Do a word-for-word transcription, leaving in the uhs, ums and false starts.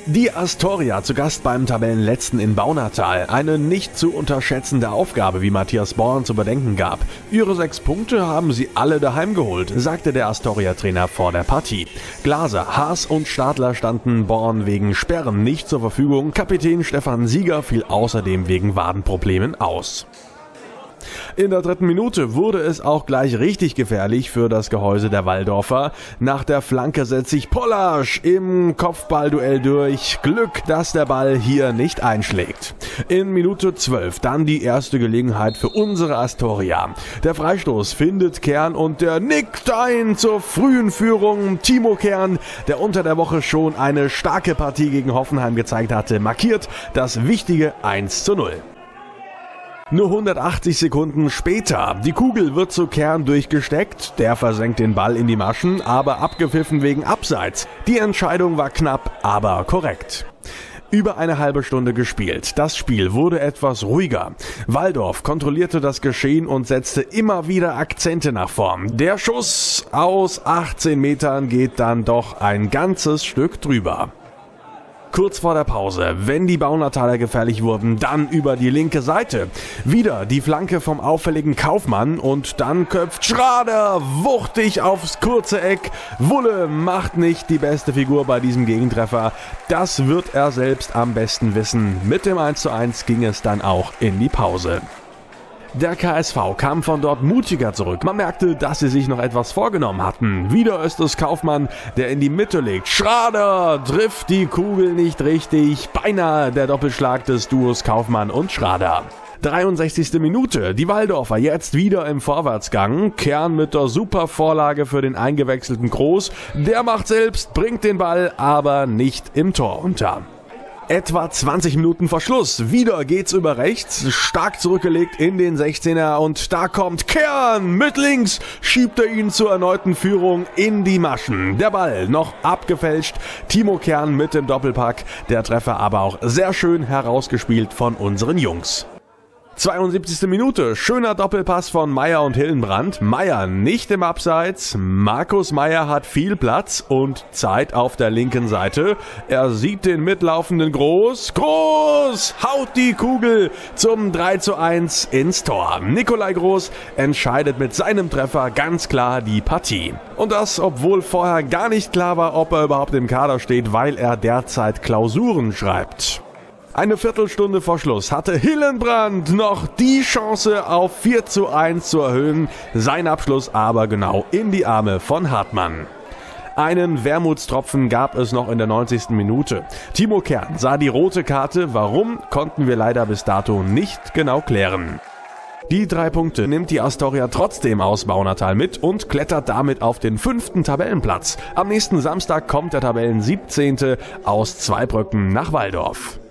Die Astoria zu Gast beim Tabellenletzten in Baunatal. Eine nicht zu unterschätzende Aufgabe, wie Matthias Born zu bedenken gab. Ihre sechs Punkte haben sie alle daheim geholt, sagte der Astoria-Trainer vor der Partie. Glaser, Haas und Stadler standen Born wegen Sperren nicht zur Verfügung. Kapitän Stefan Sieger fiel außerdem wegen Wadenproblemen aus. In der dritten Minute wurde es auch gleich richtig gefährlich für das Gehäuse der Walldorfer. Nach der Flanke setzt sich Pollasch im Kopfballduell durch. Glück, dass der Ball hier nicht einschlägt. In Minute zwölf dann die erste Gelegenheit für unsere Astoria. Der Freistoß findet Kern und der nickt ein zur frühen Führung. Timo Kern, der unter der Woche schon eine starke Partie gegen Hoffenheim gezeigt hatte, markiert das wichtige eins zu null. Nur hundertachtzig Sekunden später. Die Kugel wird zu Kern durchgesteckt. Der versenkt den Ball in die Maschen, aber abgepfiffen wegen Abseits. Die Entscheidung war knapp, aber korrekt. Über eine halbe Stunde gespielt. Das Spiel wurde etwas ruhiger. Walldorf kontrollierte das Geschehen und setzte immer wieder Akzente nach vorn. Der Schuss aus achtzehn Metern geht dann doch ein ganzes Stück drüber. Kurz vor der Pause, wenn die Baunataler gefährlich wurden, dann über die linke Seite. Wieder die Flanke vom auffälligen Kaufmann und dann köpft Schrader wuchtig aufs kurze Eck. Wulle macht nicht die beste Figur bei diesem Gegentreffer. Das wird er selbst am besten wissen. Mit dem eins zu eins ging es dann auch in die Pause. Der K S V kam von dort mutiger zurück. Man merkte, dass sie sich noch etwas vorgenommen hatten. Wieder ist es Kaufmann, der in die Mitte legt. Schrader trifft die Kugel nicht richtig. Beinahe der Doppelschlag des Duos Kaufmann und Schrader. dreiundsechzigste Minute. Die Walldorfer jetzt wieder im Vorwärtsgang. Kern mit der super Vorlage für den eingewechselten Groß. Der macht selbst, bringt den Ball, aber nicht im Tor unter. Etwa zwanzig Minuten vor Schluss. Wieder geht's über rechts. Stark zurückgelegt in den sechzehner und da kommt Kern mit links. Schiebt er ihn zur erneuten Führung in die Maschen. Der Ball noch abgefälscht. Timo Kern mit dem Doppelpack. Der Treffer aber auch sehr schön herausgespielt von unseren Jungs. zweiundsiebzigste Minute. Schöner Doppelpass von Meier und Hillenbrand. Meier nicht im Abseits. Markus Meier hat viel Platz und Zeit auf der linken Seite. Er sieht den mitlaufenden Groß. Groß haut die Kugel zum drei zu eins ins Tor. Nikolai Groß entscheidet mit seinem Treffer ganz klar die Partie. Und das, obwohl vorher gar nicht klar war, ob er überhaupt im Kader steht, weil er derzeit Klausuren schreibt. Eine Viertelstunde vor Schluss hatte Hillenbrand noch die Chance auf vier zu eins zu erhöhen, sein Abschluss aber genau in die Arme von Hartmann. Einen Wermutstropfen gab es noch in der neunzigsten Minute. Timo Kern sah die rote Karte, warum, konnten wir leider bis dato nicht genau klären. Die drei Punkte nimmt die Astoria trotzdem aus Baunatal mit und klettert damit auf den fünften Tabellenplatz. Am nächsten Samstag kommt der Tabellen siebzehnte aus Zweibrücken nach Walldorf.